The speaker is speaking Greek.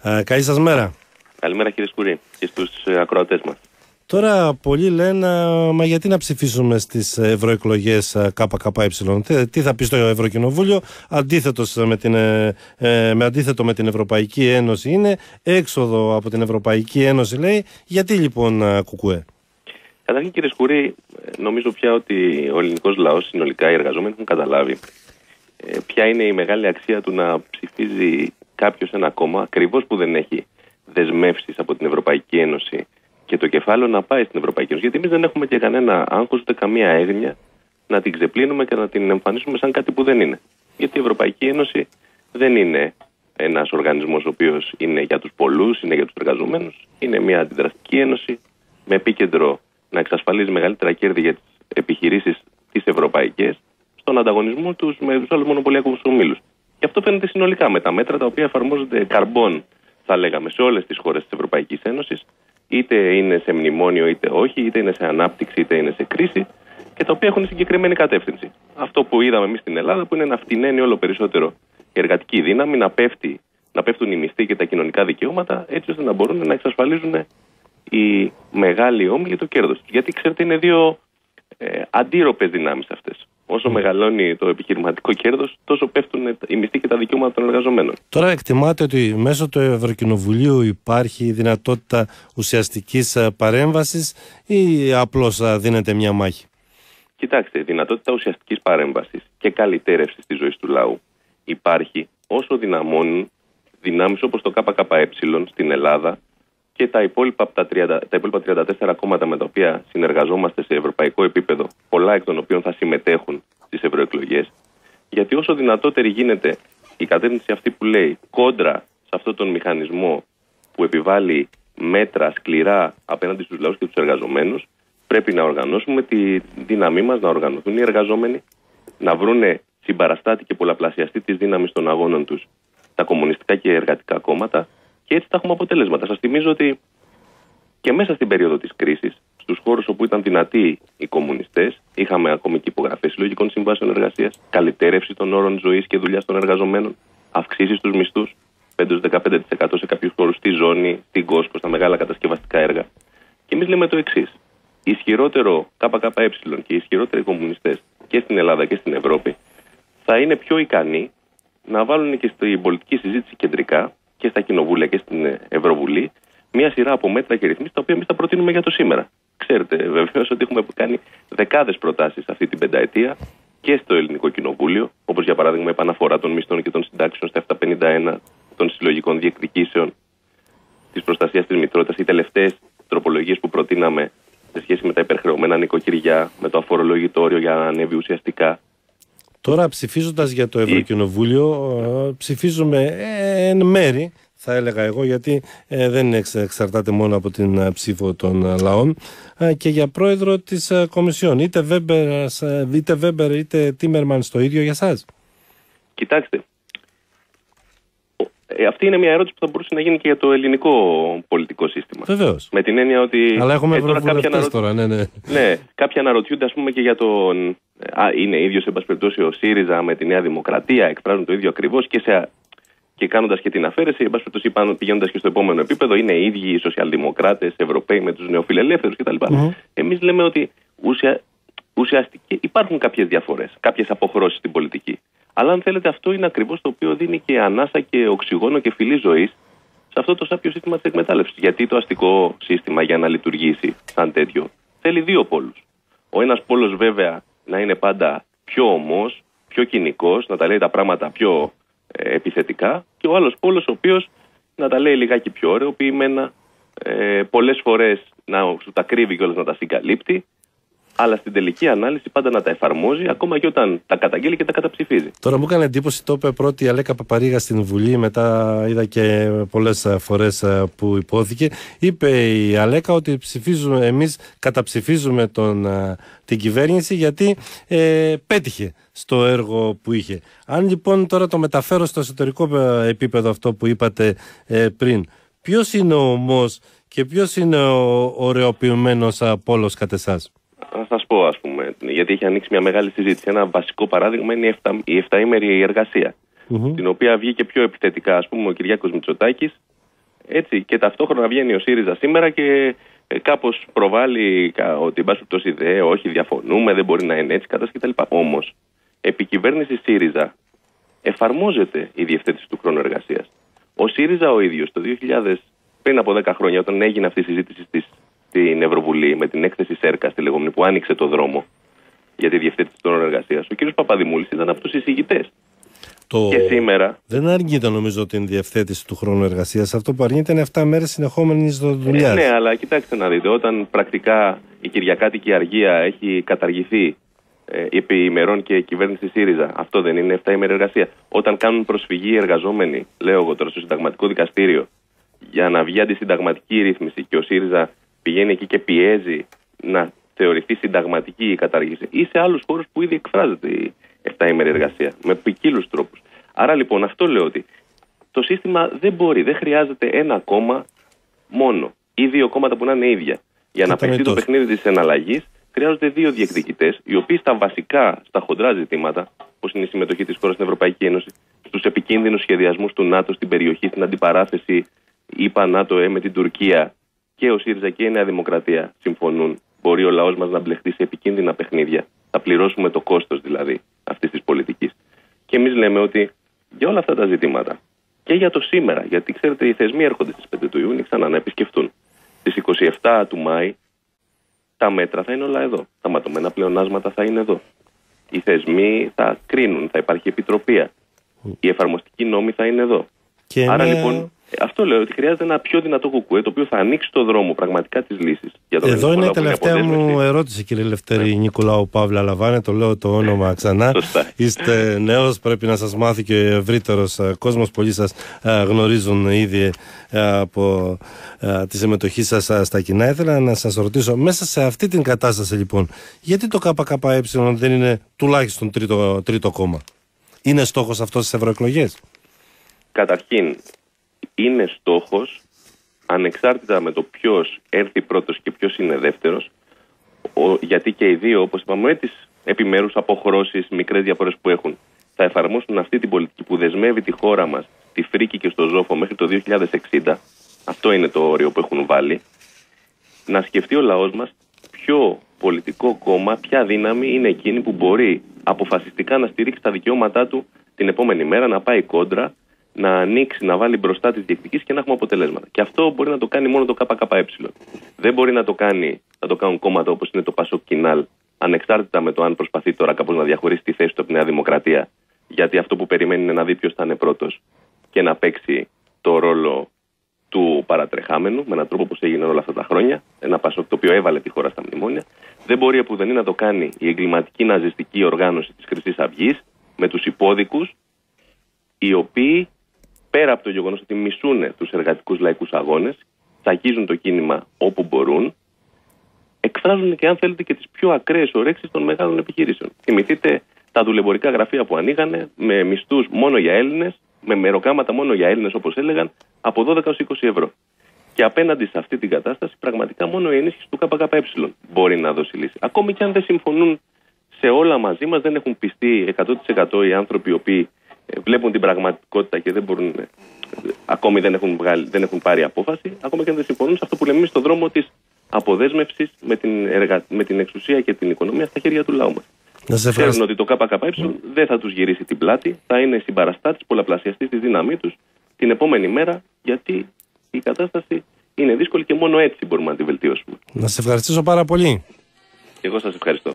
Καλή σας μέρα. Καλημέρα κύριε Σκουρή και στους ακροατές μας. Τώρα πολλοί λένε, μα γιατί να ψηφίσουμε στις ευρωεκλογές ΚΚΕ? Τι θα πει στο Ευρωκοινοβούλιο? Αντίθετο με την Ευρωπαϊκή Ένωση είναι, έξοδο από την Ευρωπαϊκή Ένωση λέει. Γιατί λοιπόν ΚΚΕ? Καταρχήν κύριε Σκουρή, νομίζω πια ότι ο ελληνικός λαός, συνολικά οι εργαζόμενοι, έχουν καταλάβει ποια είναι η μεγάλη αξία του να ψηφίζει κάποιος ένα κόμμα, ακριβώς που δεν έχει δεσμεύσεις από την Ευρωπαϊκή Ένωση και το κεφάλαιο να πάει στην Ευρωπαϊκή Ένωση. Γιατί εμείς δεν έχουμε και κανένα άγχος ούτε καμία έγνοια να την ξεπλύνουμε και να την εμφανίσουμε σαν κάτι που δεν είναι. Γιατί η Ευρωπαϊκή Ένωση δεν είναι ένας οργανισμός ο οποίος είναι για τους πολλούς, είναι για τους εργαζομένους. Είναι μια αντιδραστική ένωση με επίκεντρο να εξασφαλίζει μεγαλύτερα κέρδη για τις επιχειρήσεις τις ευρωπαϊκές στον ανταγωνισμό τους με τους άλλους μονοπωλιακούς ομίλους. Και αυτό φαίνεται συνολικά με τα μέτρα τα οποία εφαρμόζονται καρμπών, θα λέγαμε, σε όλες τις χώρες της Ευρωπαϊκής Ένωσης, είτε είναι σε μνημόνιο είτε όχι, είτε είναι σε ανάπτυξη είτε είναι σε κρίση, και τα οποία έχουν συγκεκριμένη κατεύθυνση. Αυτό που είδαμε εμείς στην Ελλάδα, που είναι να φτηνένει όλο περισσότερο η εργατική δύναμη, να πέφτουν οι μισθοί και τα κοινωνικά δικαιώματα, έτσι ώστε να μπορούν να εξασφαλίζουν οι μεγάλοι όμιλοι το κέρδος τους. Γιατί ξέρετε, είναι δύο αντίρροπες δυνάμεις αυτές. Όσο μεγαλώνει το επιχειρηματικό κέρδος, τόσο πέφτουν οι μισθοί και τα δικαιώματα των εργαζομένων. Τώρα εκτιμάτε ότι μέσω του Ευρωκοινοβουλίου υπάρχει δυνατότητα ουσιαστικής παρέμβασης ή απλώς δίνεται μια μάχη? Κοιτάξτε, δυνατότητα ουσιαστικής παρέμβασης και καλυτέρευσης της ζωής του λαού υπάρχει όσο δυναμώνουν δυνάμεις όπως το ΚΚΕ στην Ελλάδα και τα υπόλοιπα 34 κόμματα με τα οποία συνεργαζόμαστε σε ευρωπαϊκό επίπεδο, πολλά εκ των οποίων θα συμμετέχουν στις ευρωεκλογές. Γιατί όσο δυνατότερη γίνεται η κατεύθυνση αυτή που λέει κόντρα σε αυτόν τον μηχανισμό που επιβάλλει μέτρα σκληρά απέναντι στους λαούς και τους εργαζομένους, πρέπει να οργανώσουμε τη δύναμή μας, να οργανωθούν οι εργαζόμενοι, να βρούνε συμπαραστάτη και πολλαπλασιαστή της δύναμης των αγώνων τους τα κομμουνιστικά και εργατικά κόμματα, και έτσι θα έχουμε αποτελέσματα. Σας θυμίζω ότι και μέσα στην περίοδο της κρίσης, στους χώρους όπου ήταν δυνατοί οι κομμουνιστές, είχαμε ακόμη και υπογραφές συλλογικών συμβάσεων εργασίας, καλυτέρευση των όρων ζωής και δουλειάς των εργαζομένων, αυξήσεις στους μισθούς 5-15% σε κάποιους χώρους, στη Ζώνη, στην Κόσκο, στα μεγάλα κατασκευαστικά έργα. Και εμείς λέμε το εξής. Ισχυρότερο ΚΚΕ και ισχυρότεροι κομμουνιστές και στην Ελλάδα και στην Ευρώπη θα είναι πιο ικανοί να βάλουν και στην πολιτική συζήτηση κεντρικά και στα κοινοβούλια και στην Ευρωβουλή μια σειρά από μέτρα και ρυθμίσεις τα οποία εμείς θα προτείνουμε για το σήμερα. Ξέρετε βεβαίως ότι έχουμε κάνει δεκάδες προτάσεις αυτή την πενταετία και στο Ελληνικό Κοινοβούλιο, όπως για παράδειγμα επαναφορά των μισθών και των συντάξεων στα 751, των συλλογικών διεκδικήσεων, της προστασίας της μητρότητας, οι τελευταίες τροπολογίες που προτείναμε σε σχέση με τα υπερχρεωμένα νοικοκυριά, με το αφορολόγητο όριο για να ανέβει ουσιαστικά. Τώρα ψηφίζοντας για το Ευρωκοινοβούλιο, ψηφίζουμε εν μέρη, θα έλεγα εγώ, γιατί δεν εξαρτάται μόνο από την ψήφο των λαών, και για πρόεδρο της Κομισιόν. Είτε Βέμπερ είτε Τίμερμανς, το ίδιο για σας? Κοιτάξτε, αυτή είναι μια ερώτηση που θα μπορούσε να γίνει και για το ελληνικό πολιτικό σύστημα. Βεβαίως. Με την έννοια ότι. Αλλά έχουμε ευρωβουλευτές τώρα, ναι. Ναι, κάποιοι αναρωτιούνται, ας πούμε, και για τον. Είναι ίδιος, εν πάση περιπτώσει, ο ΣΥΡΙΖΑ με τη Νέα Δημοκρατία, εκφράζουν το ίδιο ακριβώς και κάνοντας και την αφαίρεση, εν πάση περιπτώσει, πηγαίνοντας και στο επόμενο επίπεδο, είναι οι ίδιοι οι σοσιαλδημοκράτες, Ευρωπαίοι με τους νεοφιλελεύθερους κτλ. Εμείς λέμε ότι ουσιαστικά υπάρχουν κάποιες διαφορές, κάποιες αποχρώσεις στην πολιτική. Αλλά αν θέλετε, αυτό είναι ακριβώς το οποίο δίνει και ανάσα και οξυγόνο και φυλή ζωής σε αυτό το σάπιο σύστημα της εκμετάλλευσης. Γιατί το αστικό σύστημα, για να λειτουργήσει σαν τέτοιο, θέλει δύο πόλους. Ο ένας πόλος βέβαια να είναι πάντα πιο ομός, πιο κοινικός, να τα λέει τα πράγματα πιο επιθετικά, και ο άλλος πόλος ο οποίος να τα λέει λιγάκι πιο ωρεοποιημένα, πολλές φορές να σου τα κρύβει κιόλας, να τα συγκαλύπτει, αλλά στην τελική ανάλυση πάντα να τα εφαρμόζει, ακόμα και όταν τα καταγγέλει και τα καταψηφίζει. Τώρα μου έκανε εντύπωση, το είπε πρώτη η Αλέκα Παπαρίγα στην Βουλή, μετά είδα και πολλές φορές που υπόθηκε. Είπε η Αλέκα ότι εμείς καταψηφίζουμε την κυβέρνηση γιατί πέτυχε στο έργο που είχε. Αν λοιπόν τώρα το μεταφέρω στο εσωτερικό επίπεδο αυτό που είπατε πριν, ποιος είναι ο ομός και ποιος είναι ο ωρεοποιημένος πόλος κατ' εσάς? Θα σας πω, ας πούμε, γιατί έχει ανοίξει μια μεγάλη συζήτηση. Ένα βασικό παράδειγμα είναι η 7ημερη εργασία, την οποία βγήκε πιο επιθετικά, ας πούμε, ο Κυριάκος Μητσοτάκης Έτσι, και ταυτόχρονα βγαίνει ο ΣΥΡΙΖΑ σήμερα και κάπως προβάλλει ότι εν πάση περιπτώσει όχι, διαφωνούμε, δεν μπορεί να είναι έτσι, κατάσταση κτλ. Όμως, επί κυβέρνηση ΣΥΡΙΖΑ εφαρμόζεται η διευθέτηση του χρόνου εργασίας. Ο ΣΥΡΙΖΑ ο ίδιος το 2000, πριν από 10 χρόνια, όταν έγινε αυτή η συζήτηση στην Ευρωβουλή με την έκθεση ΣΕΡΚΑ στη λεγόμενη που άνοιξε το δρόμο για τη διευθέτηση του χρόνου εργασίας, ο κ. Παπαδημούλης ήταν από τους εισηγητές. Και σήμερα. Δεν αρνείται νομίζω την διευθέτηση του χρόνου εργασίας. Αυτό που αρνείται είναι 7 μέρες συνεχόμενης δουλειάς. Ναι, αλλά κοιτάξτε να δείτε, όταν πρακτικά η κυριακάτικη αργία έχει καταργηθεί επί ημερών και κυβέρνηση ΣΥΡΙΖΑ, αυτό δεν είναι 7 ημέρες εργασία? Όταν κάνουν προσφυγή οι εργαζόμενοι, λέω εγώ τώρα, στο συνταγματικό δικαστήριο για να βγει αντισυνταγματική ρύθμιση και ο ΣΥΡΙΖΑ πηγαίνει εκεί και πιέζει να θεωρηθεί συνταγματική η κατάργηση, ή σε άλλους χώρους που ήδη εκφράζεται η 7 ημέρη εργασία με ποικίλους τρόπους. Άρα λοιπόν αυτό λέω, ότι το σύστημα δεν χρειάζεται ένα κόμμα μόνο ή δύο κόμματα που να είναι ίδια. Για να παίξει το παιχνίδι της εναλλαγής χρειάζονται δύο διεκδικητές, οι οποίοι στα βασικά, στα χοντρά ζητήματα, όπως είναι η συμμετοχή της χώρας στην Ευρωπαϊκή Ένωση, στους επικίνδυνους σχεδιασμούς του ΝΑΤΟ στην περιοχή, στην αντιπαράθεση ΗΠΑ ΝΑΤΟ με την Τουρκία, και ο ΣΥΡΙΖΑ και η Νέα Δημοκρατία συμφωνούν. Μπορεί ο λαός μας να μπλεχτεί σε επικίνδυνα παιχνίδια. Θα πληρώσουμε το κόστος δηλαδή αυτής της πολιτικής. Και εμείς λέμε ότι για όλα αυτά τα ζητήματα και για το σήμερα, γιατί ξέρετε οι θεσμοί έρχονται στις 5 του Ιούνιου ξανά να επισκεφτούν. Στις 27 του Μάη τα μέτρα θα είναι όλα εδώ. Τα ματωμένα πλεονάσματα θα είναι εδώ. Οι θεσμοί θα κρίνουν, θα υπάρχει επιτροπία. Οι εφαρμοστικοί νόμοι θα είναι εδώ. Άρα λοιπόν, αυτό λέω, ότι χρειάζεται ένα πιο δυνατό κουκουέ, το οποίο θα ανοίξει το δρόμο πραγματικά της λύσης. Εδώ είναι η τελευταία μου ερώτηση, κύριε Λευτέρη Νικολάου Παύλα Λαβάνε, το λέω το όνομα ξανά. Είστε νέος, πρέπει να σας μάθει και ο ευρύτερος κόσμος. Πολλοί σας γνωρίζουν ήδη από τη συμμετοχή σας στα κοινά. Ήθελα να σας ρωτήσω, μέσα σε αυτή την κατάσταση λοιπόν, γιατί το ΚΚΕ δεν είναι τουλάχιστον τρίτο κόμμα? Είναι στόχος αυτός στις ευρωεκλογές? Καταρχήν, είναι στόχος, ανεξάρτητα με το ποιος έρθει πρώτος και ποιος είναι δεύτερος, γιατί και οι δύο, όπως είπαμε, με τις επιμέρους αποχρώσεις, μικρές διαφορές που έχουν, θα εφαρμόσουν αυτή την πολιτική που δεσμεύει τη χώρα μας στη φρίκη και στο ζόφο μέχρι το 2060. Αυτό είναι το όριο που έχουν βάλει. Να σκεφτεί ο λαός μας ποιο πολιτικό κόμμα, ποια δύναμη είναι εκείνη που μπορεί αποφασιστικά να στηρίξει τα δικαιώματά του την επόμενη μέρα, να πάει κόντρα, να ανοίξει, να βάλει μπροστά τις διεκδικήσεις και να έχουμε αποτελέσματα. Και αυτό μπορεί να το κάνει μόνο το ΚΚΕ. Δεν μπορεί να το κάνουν κόμματα όπως είναι το Πασόκ Κινάλ, ανεξάρτητα με το αν προσπαθεί τώρα κάπως να διαχωρίσει τη θέση του από τη Νέα Δημοκρατία. Γιατί αυτό που περιμένει είναι να δει ποιος θα είναι πρώτος και να παίξει το ρόλο του παρατρεχάμενου με έναν τρόπο όπως έγινε όλα αυτά τα χρόνια. Ένα Πασόκ το οποίο έβαλε τη χώρα στα μνημόνια. Δεν μπορεί επουδενή να το κάνει η εγκληματική ναζιστική οργάνωση της Χρυσής Αυγής με τους υπόδικους, οι οποίοι, πέρα από το γεγονός ότι μισούν τους εργατικούς λαϊκούς αγώνες, τσακίζουν το κίνημα όπου μπορούν, εκφράζουν και, αν θέλετε, και τις πιο ακραίες ορέξεις των μεγάλων επιχειρήσεων. Θυμηθείτε τα δουλεμπορικά γραφεία που ανοίγανε με μισθούς μόνο για Έλληνες, με μεροκάματα μόνο για Έλληνες, όπως έλεγαν, από 12 έως 20 ευρώ. Και απέναντι σε αυτή την κατάσταση, πραγματικά μόνο η ενίσχυση του ΚΚΕ μπορεί να δώσει λύση. Ακόμη και αν δεν συμφωνούν σε όλα μαζί μας, δεν έχουν πιστεί 100% οι άνθρωποι οι οποίοι βλέπουν την πραγματικότητα και δεν μπορούν, ακόμη δεν έχουν πάρει απόφαση, ακόμα και αν δεν συμφωνούν σε αυτό που λέμε εμείς, στον δρόμο της αποδέσμευσης με την εξουσία και την οικονομία στα χέρια του λαού μας. Ξέρουν ότι το ΚΚΕ δεν θα τους γυρίσει την πλάτη, θα είναι συμπαραστάτης, πολλαπλασιαστής τη δύναμή τους την επόμενη μέρα, γιατί η κατάσταση είναι δύσκολη και μόνο έτσι μπορούμε να τη βελτιώσουμε. Να σας ευχαριστήσω πάρα πολύ. Εγώ σας ευχαριστώ.